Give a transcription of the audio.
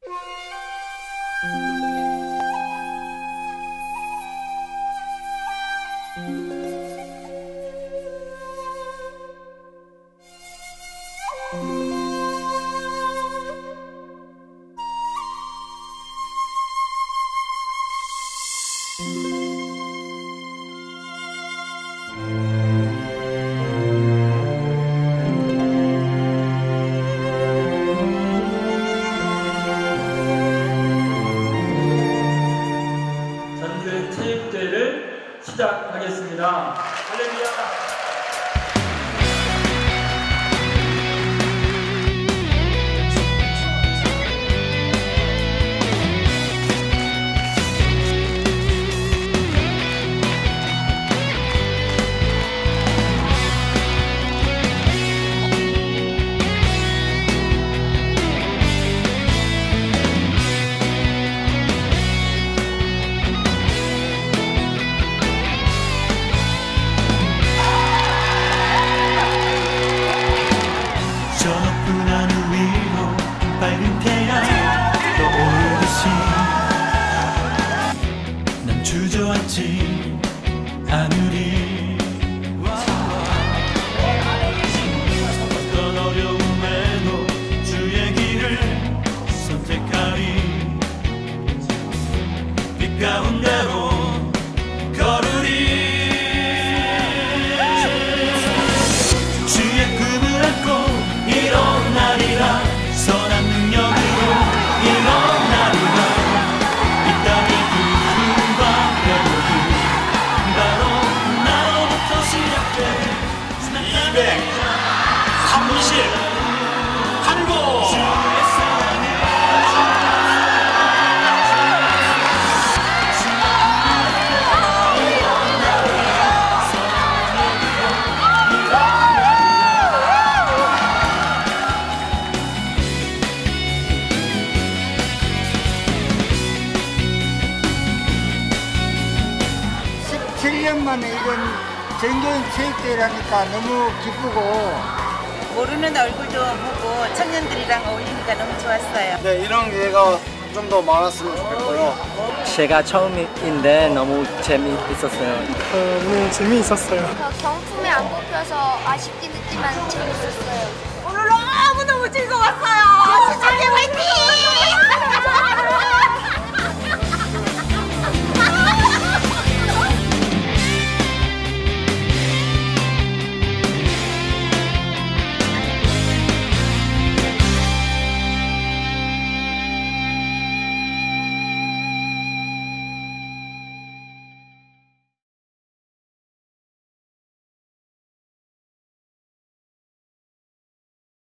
전국 체육대회를 시작하겠습니다. 할렐루야. 저 높은 하늘 위로 밝은 태양 떠오르듯이 난 주저앉지 않으리. 어떤 어려움에도 주의 길을 선택하리. 빛 가운데로 걸으리. 주의 꿈을 안고 일어나리라. 선한 능력으로 일어나리라. 이 땅의 구름과 회복이 바로 나로부터 시작돼. 238고 만에 이런 전교인 체육대회라니까 너무 기쁘고 모르는 얼굴도 보고 청년들이랑 어울리니까 너무 좋았어요. 네, 이런 기회가 좀 더 많았으면 좋겠고요. 제가 처음인데 너무 재미있었어요. 네, 재미있었어요. 경품에 안 뽑혀서 아쉽긴 했지만 재밌었어요. 오늘 너무